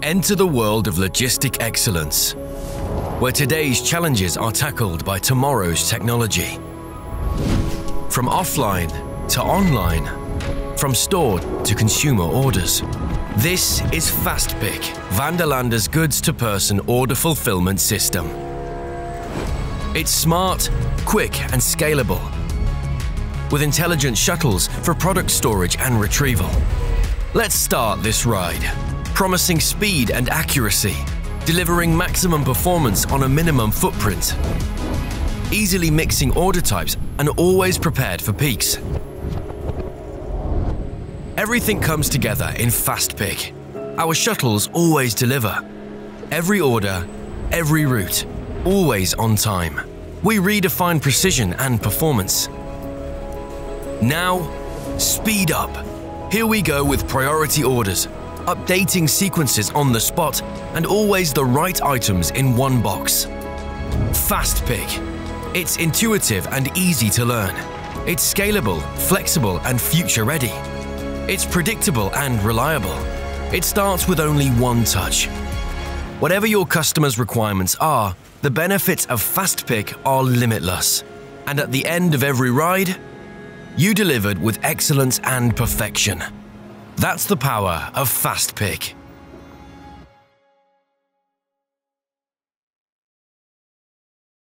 Enter the world of logistic excellence, where today's challenges are tackled by tomorrow's technology. From offline to online, from store to consumer orders. This is FASTPICK, Vanderlande's goods-to-person order fulfillment system. It's smart, quick and scalable, with intelligent shuttles for product storage and retrieval. Let's start this ride, promising speed and accuracy, delivering maximum performance on a minimum footprint, easily mixing order types and always prepared for peaks. Everything comes together in FASTPICK. Our shuttles always deliver. Every order, every route, always on time. We redefine precision and performance. Now, speed up. Here we go with priority orders, updating sequences on the spot, and always the right items in one box. FASTPICK. It's intuitive and easy to learn. It's scalable, flexible, and future-ready. It's predictable and reliable. It starts with only one touch. Whatever your customer's requirements are, the benefits of FASTPICK are limitless. And at the end of every ride, you delivered with excellence and perfection. That's the power of FASTPICK.